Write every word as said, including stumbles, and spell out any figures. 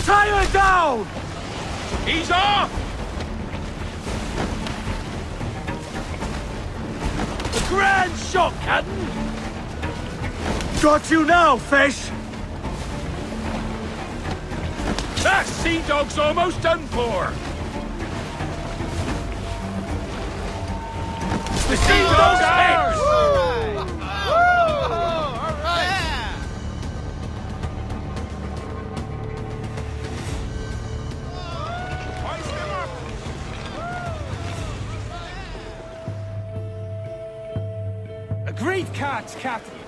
Tie her down! He's off! A grand shot, Captain! Got you now, fish! That sea dog's almost done for! The sea dog's ours! A great catch, Captain!